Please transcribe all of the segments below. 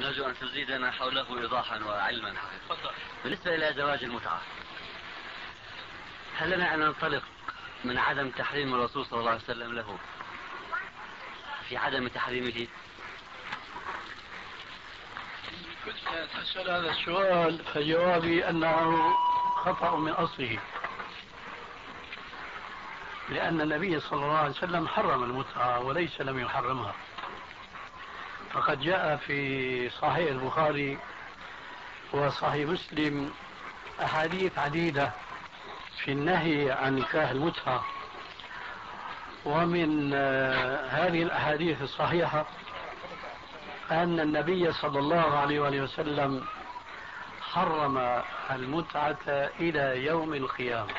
نرجو أن تزيدنا حوله إيضاحا وعلما حقيقة. بالنسبة إلى زواج المتعة، هل لنا أن ننطلق من عدم تحريم الرسول صلى الله عليه وسلم له في عدم تحريمه؟ كنت تسأل هذا السؤال فجوابي أنه خطأ من أصله، لأن النبي صلى الله عليه وسلم حرم المتعة وليس لم يحرمها. فقد جاء في صحيح البخاري وصحيح مسلم أحاديث عديدة في النهي عن نكاح المتعة، ومن هذه الأحاديث الصحيحة أن النبي صلى الله عليه وآله وسلم حرم المتعة إلى يوم القيامة.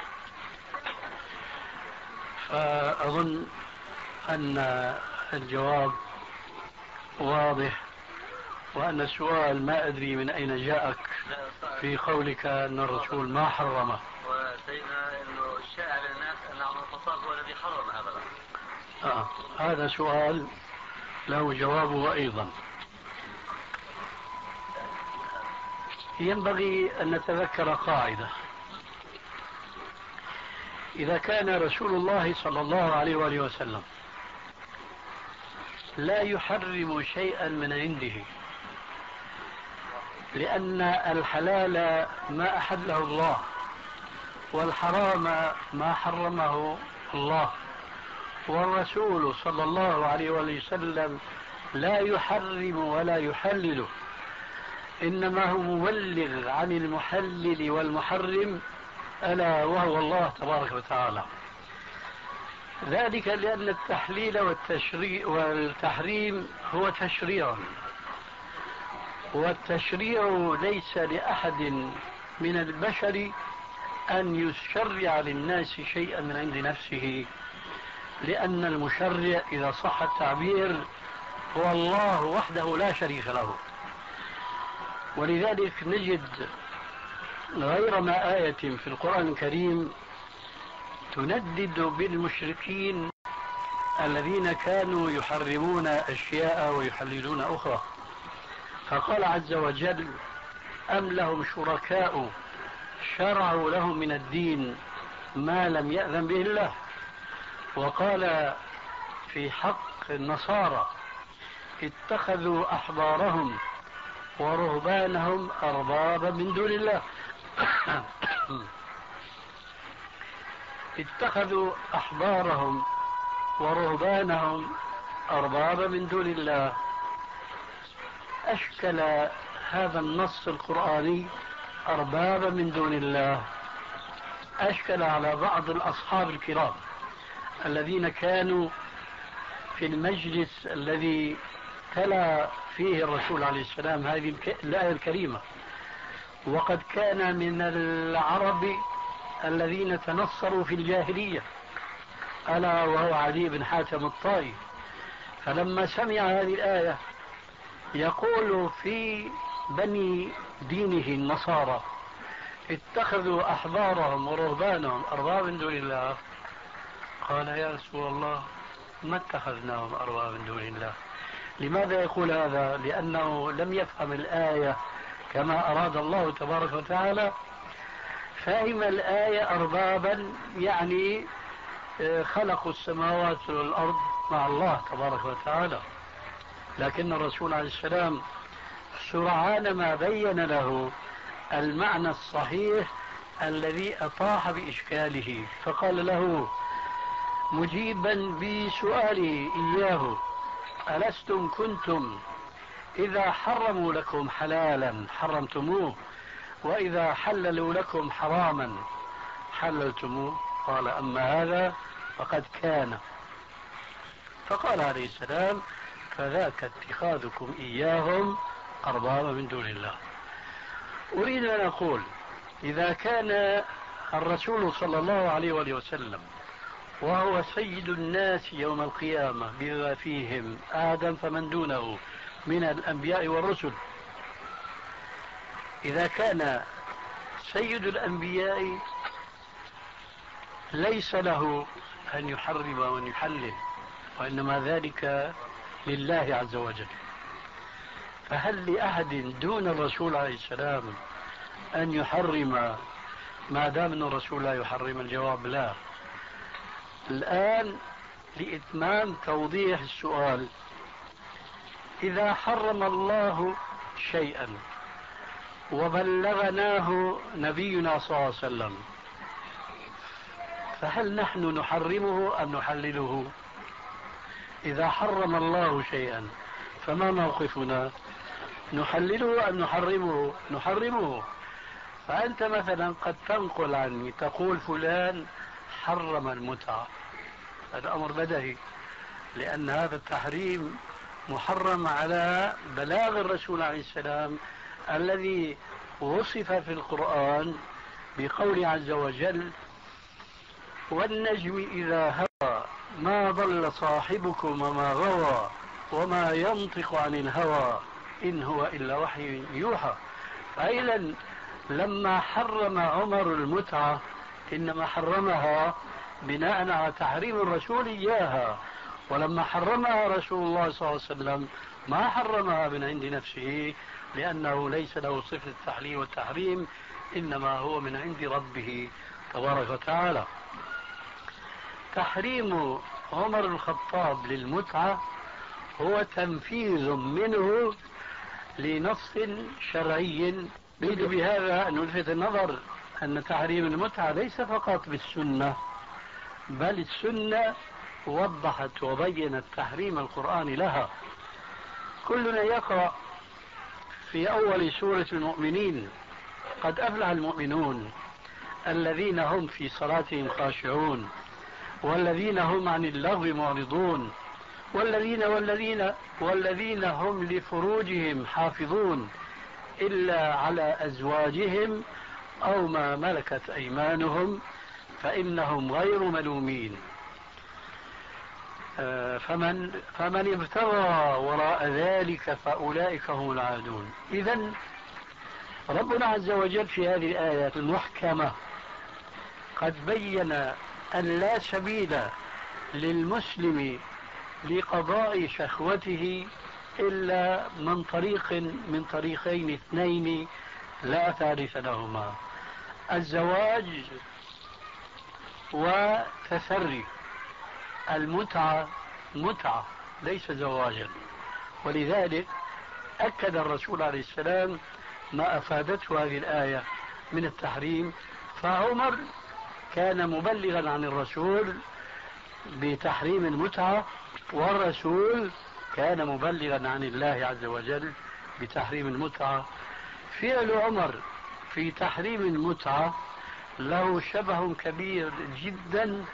فأظن أن الجواب واضح، وأن السؤال ما أدري من أين جاءك في قولك أن الرسول ما حرمه. وسيدنا أنه الشائع للناس أن عمر الخطاب هو الذي حرم هذا الأمر. هذا سؤال له جوابه أيضا. ينبغي أن نتذكر قاعدة: إذا كان رسول الله صلى الله عليه وآله وسلم لا يحرم شيئا من عنده، لأن الحلال ما أحله الله والحرام ما حرمه الله، والرسول صلى الله عليه وآله وسلم لا يحرم ولا يحلل، إنما هو مبلغ عن المحلل والمحرم ألا وهو الله تبارك وتعالى. ذلك لأن التحليل والتحريم هو تشريع، والتشريع ليس لأحد من البشر أن يشرع للناس شيئا من عند نفسه، لأن المشرع إذا صح التعبير هو الله وحده لا شريك له. ولذلك نجد غير ما آية في القرآن الكريم تندد بالمشركين الذين كانوا يحرمون أشياء ويحللون أخرى. فقال عز وجل: أم لهم شركاء شرعوا لهم من الدين ما لم يأذن به الله. وقال في حق النصارى: اتخذوا أحبارهم ورهبانهم أربابا من دون الله. اتخذوا أحبارهم ورهبانهم أربابا من دون الله. أشكل هذا النص القرآني أربابا من دون الله، أشكل على بعض الأصحاب الكرام الذين كانوا في المجلس الذي تلا فيه الرسول عليه السلام هذه الآية الكريمة. وقد كان من العرب الذين تنصروا في الجاهلية، ألا وهو علي بن حاتم الطائي. فلما سمع هذه الآية يقول في بني دينه النصارى: اتخذوا أحبارهم ورهبانهم أربابا من دون الله، قال: يا رسول الله ما اتخذناهم أربابا من دون الله. لماذا يقول هذا؟ لأنه لم يفهم الآية كما أراد الله تبارك وتعالى. فهم الآية أربابا يعني خلقوا السماوات والأرض مع الله تبارك وتعالى. لكن الرسول عليه السلام سرعان ما بين له المعنى الصحيح الذي أطاح بإشكاله، فقال له مجيبا بسؤاله إياه: ألستم كنتم إذا حرموا لكم حلالا حرمتموه، وإذا حللوا لكم حراما حللتموه؟ قال: أما هذا فقد كان. فقال عليه السلام: فذاك اتخاذكم إياهم أربابا من دون الله. أريد أن أقول: إذا كان الرسول صلى الله عليه وآله وسلم وهو سيد الناس يوم القيامة بما فيهم آدم فمن دونه من الأنبياء والرسل، إذا كان سيد الأنبياء ليس له أن يحرم وأن يحلل، وإنما ذلك لله عز وجل، فهل لأحد دون الرسول عليه السلام أن يحرم ما دام أن الرسول لا يحرم؟ الجواب لا. الآن لإتمام توضيح السؤال، إذا حرم الله شيئا وبلغناه نبينا صلى الله عليه وسلم، فهل نحن نحرمه أم نحلله؟ إذا حرم الله شيئا فما موقفنا؟ نحلله أم نحرمه؟ نحرمه. فأنت مثلا قد تنقل عني تقول فلان حرم المتعة، هذا أمر بديهي، لأن هذا التحريم محرم على بلاغ الرسول عليه السلام الذي وصف في القرآن بقول عز وجل: والنجم إذا هوى ما ضل صاحبكم وما غوى وما ينطق عن الهوى إن هو إلا وحي يوحى. فإذا لما حرم عمر المتعة إنما حرمها بناء على تحريم الرسول إياها، ولما حرمها رسول الله صلى الله عليه وسلم ما حرمها من عند نفسه، لأنه ليس له صفة التحليل والتحريم، إنما هو من عند ربه تبارك وتعالى. تحريم عمر الخطاب للمتعة هو تنفيذ منه لنص شرعي. نريد بهذا أن نلفت النظر أن تحريم المتعة ليس فقط بالسنة، بل السنة وضحت وبينت تحريم القرآن لها. كلنا يقرأ في أول سورة المؤمنين: قد أفلح المؤمنون الذين هم في صلاتهم خاشعون والذين هم عن اللغو معرضون والذين هم لفروجهم حافظون إلا على أزواجهم أو ما ملكت أيمانهم فإنهم غير ملومين فمن ابتغى وراء ذلك فأولئك هم العادون. إذن ربنا عز وجل في هذه الآيات المحكمة قد بين أن لا سبيل للمسلم لقضاء شهوته إلا من طريقين اثنين لا ثالث لهما: الزواج وتسري. المتعة متعة ليس زواجا، ولذلك أكد الرسول عليه السلام ما أفادته هذه الآية من التحريم. فعمر كان مبلغا عن الرسول بتحريم المتعة، والرسول كان مبلغا عن الله عز وجل بتحريم المتعة. فعل عمر في تحريم المتعة له شبه كبير جدا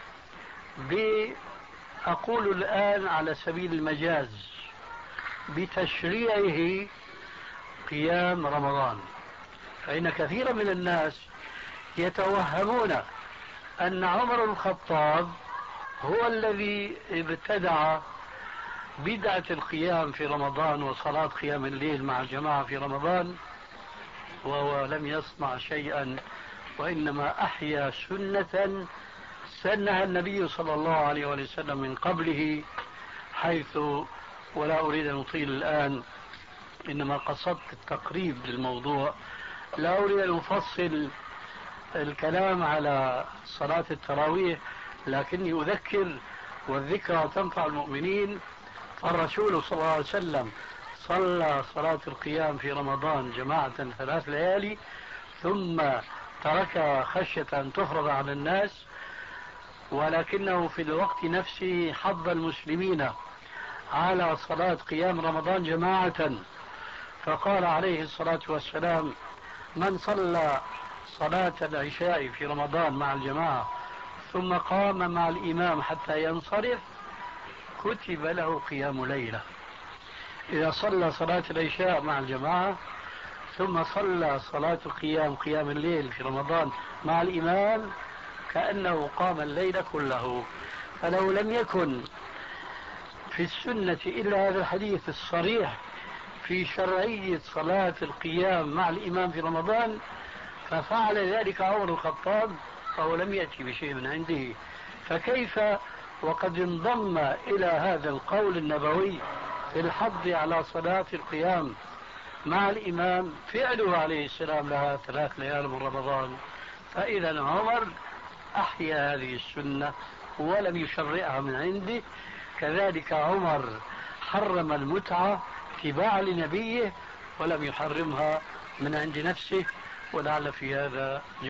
أقول الآن على سبيل المجاز بتشريعه قيام رمضان. فإن كثيرا من الناس يتوهمون أن عمر الخطاب هو الذي ابتدع بدعة القيام في رمضان وصلاة قيام الليل مع الجماعة في رمضان، وهو لم يصنع شيئا، وإنما أحيا سنة سنها النبي صلى الله عليه وسلم من قبله، حيث ولا أريد أن أطيل الآن، إنما قصدت التقريب للموضوع. لا أريد أن أفصل الكلام على صلاة التراويح، لكني أذكر والذكرى تنفع المؤمنين. فالرسول صلى الله عليه وسلم صلى صلاة القيام في رمضان جماعة 3 ليالي ثم ترك خشية أن تفرض على الناس، ولكنه في الوقت نفسه حض المسلمين على صلاة قيام رمضان جماعة، فقال عليه الصلاة والسلام: من صلى صلاة العشاء في رمضان مع الجماعة ثم قام مع الإمام حتى ينصرف كتب له قيام ليلة. إذا صلى صلاة العشاء مع الجماعة ثم صلى صلاة قيام الليل في رمضان مع الإمام كأنه قام الليل كله. فلو لم يكن في السنة إلا هذا الحديث الصريح في شرعية صلاة القيام مع الإمام في رمضان ففعل ذلك عمر الخطاب، فهو لم يأتي بشيء من عنده. فكيف وقد انضم إلى هذا القول النبوي في الحض على صلاة القيام مع الإمام فعله عليه السلام لها 3 ليال من رمضان. فإذا عمر أحيا هذه السنة ولم يشرعها من عنده. كذلك عمر حرم المتعة اتباعا لنبيه ولم يحرمها من عند نفسه. ولعل في هذا